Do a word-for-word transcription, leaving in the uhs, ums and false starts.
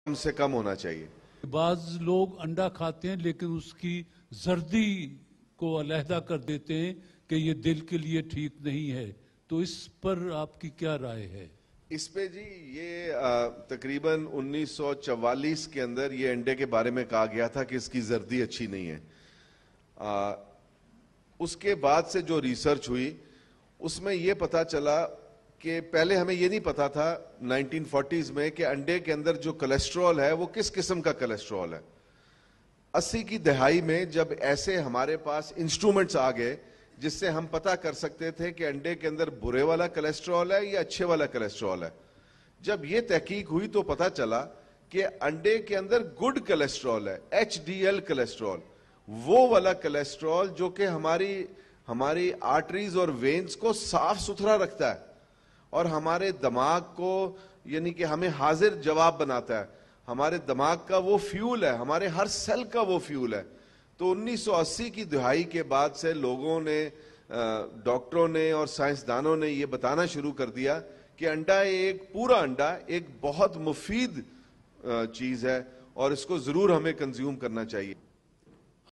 कम से कम होना चाहिए। बाज लोग अंडा खाते हैं लेकिन उसकी जर्दी को अलहदा कर देते हैं कि ये दिल के लिए ठीक नहीं है, तो इस पर आपकी क्या राय है? इस पे जी ये तकरीबन उन्नीस सौ चवालीस के अंदर ये अंडे के बारे में कहा गया था कि इसकी जर्दी अच्छी नहीं है। आ, उसके बाद से जो रिसर्च हुई उसमें ये पता चला कि पहले हमें ये नहीं पता था नाइनटीन फोर्टीज़ में कि अंडे के अंदर जो कोलेस्ट्रॉल है वो किस किस्म का कोलेस्ट्रॉल है। अस्सी की दहाई में जब ऐसे हमारे पास इंस्ट्रूमेंट्स आ गए जिससे हम पता कर सकते थे कि अंडे के अंदर बुरे वाला कोलेस्ट्रॉल है या अच्छे वाला कोलेस्ट्रॉल है, जब ये तहकीक हुई तो पता चला कि अंडे के अंदर गुड कोलेस्ट्रॉल है, एच डी एल कोलेस्ट्रॉल, वो वाला कोलेस्ट्रॉल जो कि हमारी हमारी आर्टरीज और वेन्स को साफ सुथरा रखता है और हमारे दिमाग को यानी कि हमें हाजिर जवाब बनाता है। हमारे दिमाग का वो फ्यूल है, हमारे हर सेल का वो फ्यूल है। तो उन्नीस सौ अस्सी की दहाई के बाद से लोगों ने, डॉक्टरों ने और साइंसदानों ने ये बताना शुरू कर दिया कि अंडा एक पूरा अंडा एक बहुत मुफीद चीज़ है और इसको ज़रूर हमें कंज्यूम करना चाहिए।